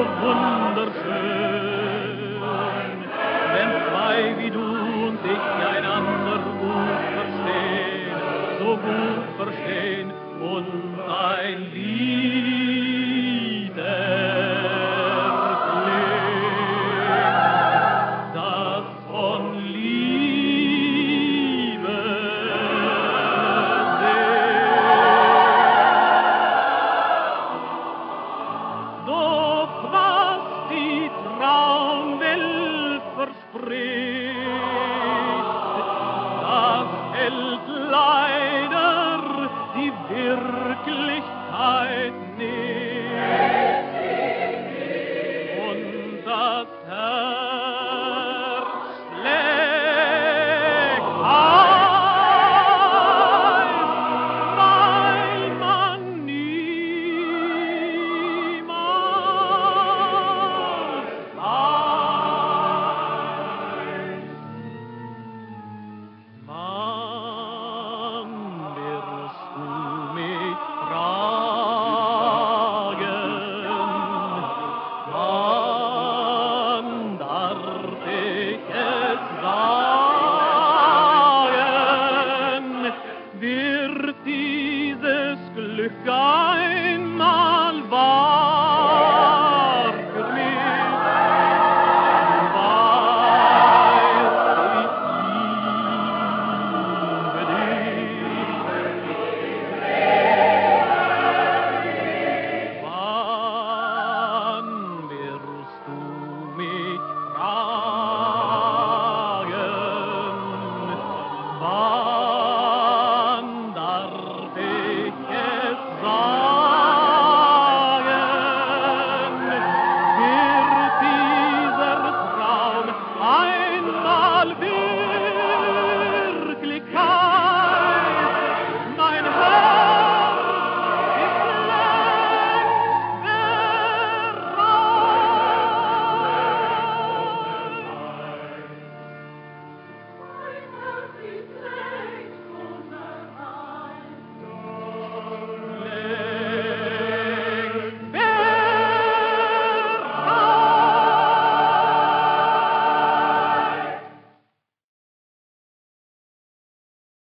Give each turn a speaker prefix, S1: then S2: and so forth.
S1: wunderschön, wenn zwei wie du und ich einander gut verstehen, so gut verstehen und ein Lied erklingt, das von Liebe singt. Doch was die Traumwelt verspricht, das hält leider die Wirklichkeit nicht. Und das Herz schlägt heiß, weil man niemals weiß. Wann wirst du mich fragen? Wann darf ich es sagen? Wird dieses Glück ein